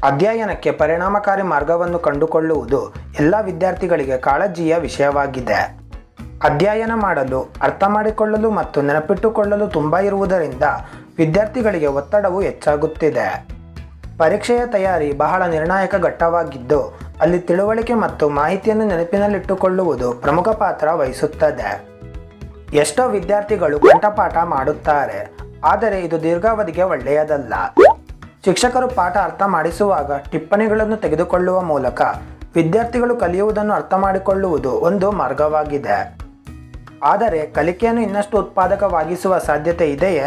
ಅಧ್ಯಯನಕ್ಕೆ ಪರಿಣಾಮಕಾರಿ ಮಾರ್ಗವನ್ನು ಕಂಡುಕೊಳ್ಳುವುದು ಎಲ್ಲ ವಿದ್ಯಾರ್ಥಿಗಳಿಗೆ ಕಾಳಜಿಯ ವಿಷಯವಾಗಿದೆ. ಅಧ್ಯಯನ ಮಾಡಲು, ಅರ್ಥ ಮಾಡಿಕೊಳ್ಳಲು ಮತ್ತು ನೆನಪಿಟ್ಟುಕೊಳ್ಳಲು ತುಂಬ ಇರುವುದರಿಂದ ವಿದ್ಯಾರ್ಥಿಗಳಿಗೆ ಒತ್ತಡವು ಹೆಚ್ಚಾಗುತ್ತಿದೆ. ಪರೀಕ್ಷೆಯ ತಯಾರಿ ಬಹಳ ನಿರ್ಣಾಯಕ ಘಟ್ಟವಾಗಿದ್ದು, ಅಲ್ಲಿ ತಿಳುವಳಿಕೆ ಮತ್ತು ಮಾಹಿತಿಯನ್ನು ನೆನಪಿನಲ್ಲಿಟ್ಟುಕೊಳ್ಳುವುದು ಪ್ರಮುಖ ಪಾತ್ರ ವಹಿಸುತ್ತದೆ. ಎಷ್ಟೋ ವಿದ್ಯಾರ್ಥಿಗಳು ಕಂಠಪಾಠ ಮಾಡುತ್ತಾರೆ, ಆದರೆ ಇದು ದೀರ್ಘಾವಧಿಗೆ ಒಳ್ಳೆಯದಲ್ಲ. ಶಿಕ್ಷಕರು ಪಾಠ ಅರ್ಥ ಮಾಡಿಸುವಾಗ ಟಿಪ್ಪಣಿಗಳನ್ನು ತೆಗೆದುಕೊಳ್ಳುವ ಮೂಲಕ ವಿದ್ಯಾರ್ಥಿಗಳು ಕಲಿಯುವುದನ್ನು ಅರ್ಥ ಮಾಡಿಕೊಳ್ಳುವುದು ಒಂದು ಮಾರ್ಗವಾಗಿದೆ. ಆದರೆ ಕಲಿಕೆಯನ್ನು ಇನ್ನಷ್ಟು ಉತ್ಪಾದಕವಾಗಿಸುವ ಸಾಧ್ಯತೆ ಇದೆಯೇ?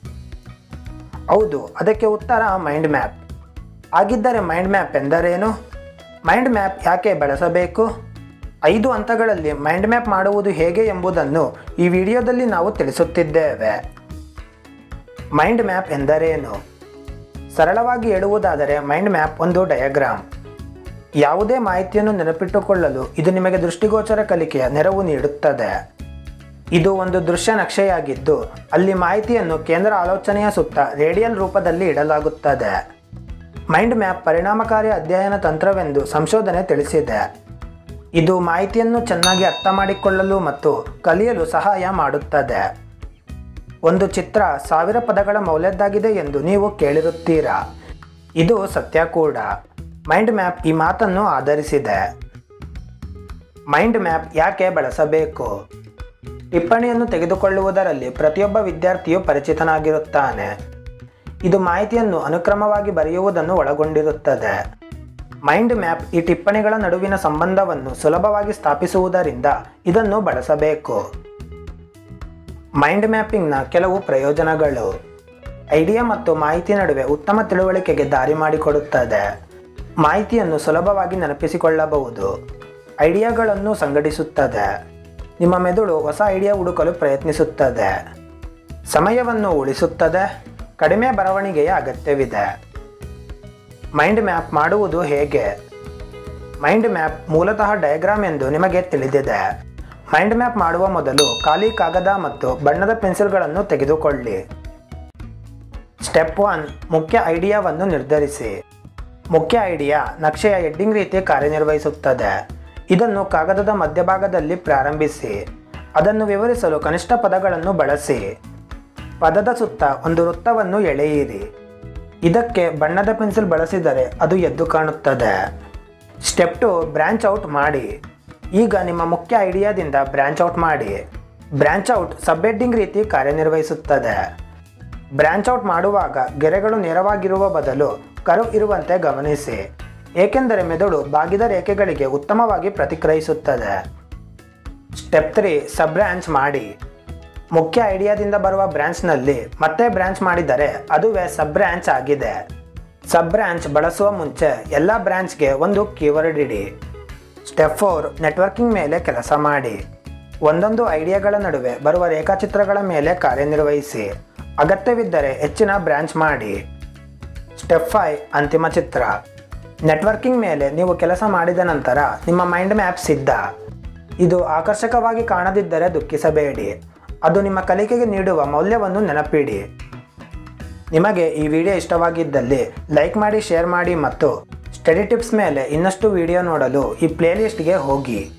ಹೌದು, ಅದಕ್ಕೆ ಉತ್ತರ ಮೈಂಡ್ ಮ್ಯಾಪ್. ಹಾಗಿದ್ದರೆ ಮೈಂಡ್ ಮ್ಯಾಪ್ ಎಂದರೇನು? ಮೈಂಡ್ ಮ್ಯಾಪ್ ಯಾಕೆ ಬಳಸಬೇಕು? 5 ಹಂತಗಳಲ್ಲಿ ಮೈಂಡ್ ಮ್ಯಾಪ್ ಮಾಡುವುದು ಹೇಗೆ ಎಂಬುದನ್ನು ಈ ವಿಡಿಯೋದಲ್ಲಿ ನಾವು ತಿಳಿಸುತ್ತಿದ್ದೇವೆ. ಮೈಂಡ್ ಮ್ಯಾಪ್ ಎಂದರೇನು? ಸರಳವಾಗಿ ಹೇಳುವುದಾದರೆ ಮೈಂಡ್ ಮ್ಯಾಪ್ ಒಂದು ಡಯಾಗ್ರಾಮ್. ಯಾವುದೇ ಮಾಹಿತಿಯನ್ನು ನೆನಪಿಟ್ಟುಕೊಳ್ಳಲು ಇದು ನಿಮಗೆ ದೃಷ್ಟಿಗೋಚರ ಕಲಿಕೆಯ ನೆರವು ನೀಡುತ್ತದೆ. ಇದು ಒಂದು ದೃಶ್ಯ ನಕ್ಷೆಯಾಗಿದ್ದು, ಅಲ್ಲಿ ಮಾಹಿತಿಯನ್ನು ಕೇಂದ್ರ ಆಲೋಚನೆಯ ಸುತ್ತ ರೇಡಿಯಲ್ ರೂಪದಲ್ಲಿ ಇಡಲಾಗುತ್ತದೆ. ಮೈಂಡ್ ಮ್ಯಾಪ್ ಪರಿಣಾಮಕಾರಿ ಅಧ್ಯಯನ ತಂತ್ರವೆಂದು ಸಂಶೋಧನೆ ತಿಳಿಸಿದೆ. ಇದು ಮಾಹಿತಿಯನ್ನು ಚೆನ್ನಾಗಿ ಅರ್ಥ ಮಾಡಿಕೊಳ್ಳಲು ಮತ್ತು ಕಲಿಯಲು ಸಹಾಯ ಮಾಡುತ್ತದೆ. ಒಂದು ಚಿತ್ರ 1000 ಪದಗಳ ಮೌಲ್ಯದ್ದಾಗಿದೆ ಎಂದು ನೀವು ಕೇಳಿರುತ್ತೀರಾ. ಇದು ಸತ್ಯ ಕೂಡ. ಮೈಂಡ್ ಮ್ಯಾಪ್ ಈ ಮಾತನ್ನು ಆಧರಿಸಿದೆ. ಮೈಂಡ್ ಮ್ಯಾಪ್ ಯಾಕೆ ಬಳಸಬೇಕು? ಟಿಪ್ಪಣಿಯನ್ನು ತೆಗೆದುಕೊಳ್ಳುವುದರಲ್ಲಿ ಪ್ರತಿಯೊಬ್ಬ ವಿದ್ಯಾರ್ಥಿಯು ಪರಿಚಿತನಾಗಿರುತ್ತಾನೆ. ಇದು ಮಾಹಿತಿಯನ್ನು ಅನುಕ್ರಮವಾಗಿ ಬರೆಯುವುದನ್ನು ಒಳಗೊಂಡಿರುತ್ತದೆ. ಮೈಂಡ್ ಮ್ಯಾಪ್ ಈ ಟಿಪ್ಪಣಿಗಳ ನಡುವಿನ ಸಂಬಂಧವನ್ನು ಸುಲಭವಾಗಿ ಸ್ಥಾಪಿಸುವುದರಿಂದ ಇದನ್ನು ಬಳಸಬೇಕು. ಮೈಂಡ್ ಮ್ಯಾಪಿಂಗ್ನ ಕೆಲವು ಪ್ರಯೋಜನಗಳು: ಐಡಿಯಾ ಮತ್ತು ಮಾಹಿತಿ ನಡುವೆ ಉತ್ತಮ ತಿಳುವಳಿಕೆಗೆ ದಾರಿ ಮಾಡಿಕೊಡುತ್ತದೆ. ಮಾಹಿತಿಯನ್ನು ಸುಲಭವಾಗಿ ನೆನಪಿಸಿಕೊಳ್ಳಬಹುದು. ಐಡಿಯಾಗಳನ್ನು ಸಂಘಟಿಸುತ್ತದೆ. ನಿಮ್ಮ ಮೆದುಳು ಹೊಸ ಐಡಿಯಾ ಹುಡುಕಲು ಪ್ರಯತ್ನಿಸುತ್ತದೆ. ಸಮಯವನ್ನು ಉಳಿಸುತ್ತದೆ. ಕಡಿಮೆ ಬರವಣಿಗೆಯ ಅಗತ್ಯವಿದೆ. ಮೈಂಡ್ ಮ್ಯಾಪ್ ಮಾಡುವುದು ಹೇಗೆ? ಮೈಂಡ್ ಮ್ಯಾಪ್ ಮೂಲತಃ ಡಯಾಗ್ರಾಮ್ ಎಂದು ನಿಮಗೆ ತಿಳಿದಿದೆ. ಮೈಂಡ್ ಮ್ಯಾಪ್ ಮಾಡುವ ಮೊದಲು ಖಾಲಿ ಕಾಗದ ಮತ್ತು ಬಣ್ಣದ ಪೆನ್ಸಿಲ್ಗಳನ್ನು ತೆಗೆದುಕೊಳ್ಳಿ. ಸ್ಟೆಪ್ 1, ಮುಖ್ಯ ಐಡಿಯಾವನ್ನು ನಿರ್ಧರಿಸಿ. ಮುಖ್ಯ ಐಡಿಯಾ ನಕ್ಷೆಯ ಹೆಡ್ಡಿಂಗ್ ರೀತಿ ಕಾರ್ಯನಿರ್ವಹಿಸುತ್ತದೆ. ಇದನ್ನು ಕಾಗದದ ಮಧ್ಯಭಾಗದಲ್ಲಿ ಪ್ರಾರಂಭಿಸಿ. ಅದನ್ನು ವಿವರಿಸಲು ಕನಿಷ್ಠ ಪದಗಳನ್ನು ಬಳಸಿ. ಪದದ ಸುತ್ತ ಒಂದು ವೃತ್ತವನ್ನು ಎಳೆಯಿರಿ. ಇದಕ್ಕೆ ಬಣ್ಣದ ಪೆನ್ಸಿಲ್ ಬಳಸಿದರೆ ಅದು ಎದ್ದು ಕಾಣುತ್ತದೆ. ಸ್ಟೆಪ್ 2, ಬ್ರಾಂಚ್ ಔಟ್ ಮಾಡಿ. ಈಗ ನಿಮ್ಮ ಮುಖ್ಯ ಐಡಿಯಾದಿಂದ ಬ್ರಾಂಚ್ ಔಟ್ ಮಾಡಿ. ಬ್ರಾಂಚ್ ಔಟ್ ಸಬ್ ಹೆಡ್ಡಿಂಗ್ ರೀತಿ ಕಾರ್ಯನಿರ್ವಹಿಸುತ್ತದೆ. ಬ್ರಾಂಚ್ ಔಟ್ ಮಾಡುವಾಗ ಗೆರೆಗಳು ನೇರವಾಗಿರುವ ಬದಲು ಕರ್ವ್ ಇರುವಂತೆ ಗಮನಿಸಿ, ಏಕೆಂದರೆ ಮೆದುಳು ಬಾಗಿದ ರೇಖೆಗಳಿಗೆ ಉತ್ತಮವಾಗಿ ಪ್ರತಿಕ್ರಿಯಿಸುತ್ತದೆ. ಸ್ಟೆಪ್ 3, ಸಬ್ ಬ್ರಾಂಚ್ ಮಾಡಿ. ಮುಖ್ಯ ಐಡಿಯಾದಿಂದ ಬರುವ ಬ್ರಾಂಚ್ನಲ್ಲಿ ಮತ್ತೆ ಬ್ರಾಂಚ್ ಮಾಡಿದರೆ ಅದುವೇ ಸಬ್ ಬ್ರಾಂಚ್ ಆಗಿದೆ. ಸಬ್ ಬ್ರಾಂಚ್ ಬಳಸುವ ಮುಂಚೆ ಎಲ್ಲ ಬ್ರಾಂಚ್ಗೆ ಒಂದು ಕೀವರ್ಡ್ ಇಡಿ. ಸ್ಟೆಪ್ 4, ನೆಟ್ವರ್ಕಿಂಗ್ ಮೇಲೆ ಕೆಲಸ ಮಾಡಿ. ಒಂದೊಂದು ಐಡಿಯಾಗಳ ನಡುವೆ ಬರುವ ರೇಖಾಚಿತ್ರಗಳ ಮೇಲೆ ಕಾರ್ಯನಿರ್ವಹಿಸಿ. ಅಗತ್ಯವಿದ್ದರೆ ಹೆಚ್ಚಿನ ಬ್ರಾಂಚ್ ಮಾಡಿ. ಸ್ಟೆಪ್ 5, ಅಂತಿಮ ಚಿತ್ರ. ನೆಟ್ವರ್ಕಿಂಗ್ ಮೇಲೆ ನೀವು ಕೆಲಸ ಮಾಡಿದ ನಂತರ ನಿಮ್ಮ ಮೈಂಡ್ ಮ್ಯಾಪ್ ಸಿದ್ಧ. ಇದು ಆಕರ್ಷಕವಾಗಿ ಕಾಣದಿದ್ದರೆ ದುಃಖಿಸಬೇಡಿ. ಅದು ನಿಮ್ಮ ಕಲಿಕೆಗೆ ನೀಡುವ ಮೌಲ್ಯವನ್ನು ನೆನಪಿಡಿ. ನಿಮಗೆ ಈ ವಿಡಿಯೋ ಇಷ್ಟವಾಗಿದ್ದಲ್ಲಿ ಲೈಕ್ ಮಾಡಿ, ಶೇರ್ ಮಾಡಿ ಮತ್ತು ಸ್ಟಡಿ ಟಿಪ್ಸ್ ಮೇಲೆ ಇನ್ನಷ್ಟು ವಿಡಿಯೋ ನೋಡಲು ಈ ಪ್ಲೇಲಿಸ್ಟ್ಗೆ ಹೋಗಿ.